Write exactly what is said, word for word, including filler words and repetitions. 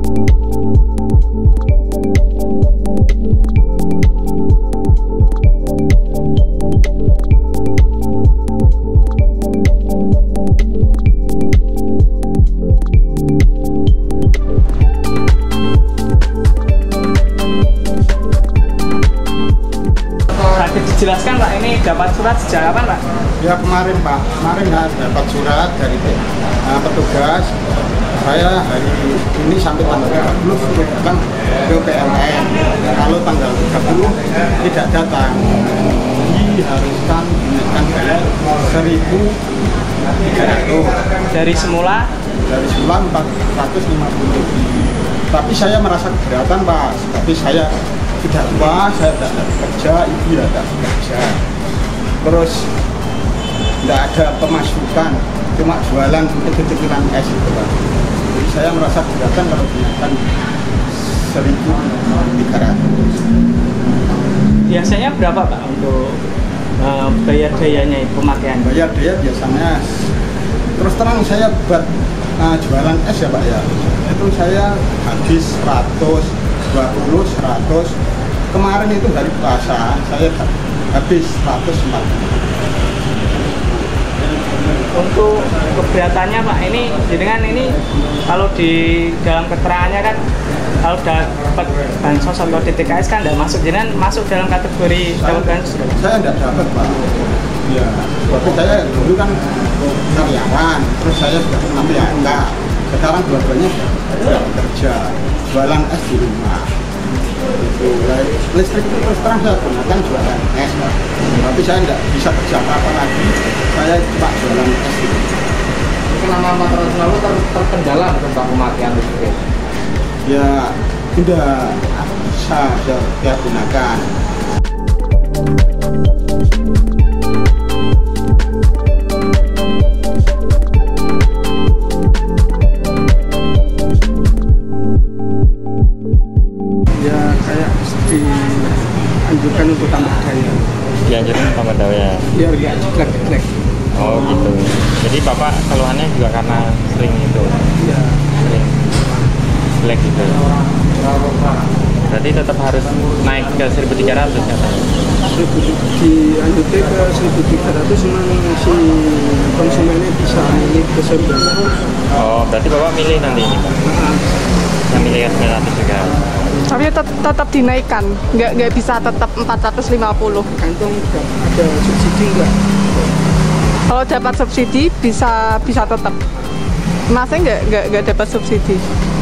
Dijelaskan Pak, ini dapat surat sejak kapan Pak? Ya kemarin Pak, kemarin nggak dapat surat dari uh, petugas. Saya hari ini sampai tanggal tiga puluh sudah datang ke P L N. Kalau tanggal tiga puluh tidak datang, diharuskan dinaikkan bayar seribu tiga ratus. Dari semula? Dari semula empat ratus lima puluh. Tapi saya merasa keberatan Pak, tapi saya tidak tua, saya tidak ada kerja, ibu tidak ada kerja, terus tidak ada pemasukan, cuma jualan kecil-kecilan es itu Pak. Jadi saya merasa keberatan kalau dinaikkan seribu tiga ratus. Biasanya berapa Pak untuk uh, bayar dayanya, pemakaian? Bayar daya biasanya, terus terang saya buat uh, jualan es ya Pak ya, itu saya habis seratus dua puluh, seratus. Kemarin itu dari puasa saya habis seratus empat puluh. Untuk keberatannya Pak, ini dengan ini kalau di dalam keterangannya kan kalau dapat bansos atau D T K S kan tidak masuk, jadi masuk dalam kategori dapat bansos. Saya tidak dapat Pak. Ya, tapi saya dulu kan karyawan, terus saya sudah P H K. Sekarang dua-duanya sudah bekerja, jualan es di rumah. Itu listrik itu terus terang saya gunakan jualan es Pak. Tapi saya tidak bisa kerja apa lagi, saya cuma jualan es itu. Selama empat tahun lalu ter terkendala tentang pemakaian listrik? Ya tidak bisa saya gunakan. Dianjurkan untuk tambah daya. Dianjurkan tambah daya. Biar nggak jeglek-jeglek. Oh gitu. Jadi Bapak keluhannya juga karena sering itu. Iya. Sering jelek gitu. Berarti tetap harus naik ke seribu tiga ratus katanya. seribu dianjurkan ke seribu tiga ratus, memang si konsumennya bisa milih ke seribu. Oh, berarti Bapak milih nanti ini Pak? Saya milih ke sembilan ratus juga. Tapi tet tetap dinaikkan, nggak nggak bisa tetap empat ratus lima puluh. Kantung ada subsidi nggak? Kalau dapat subsidi bisa bisa tetap. Masnya nggak nggak nggak dapat subsidi.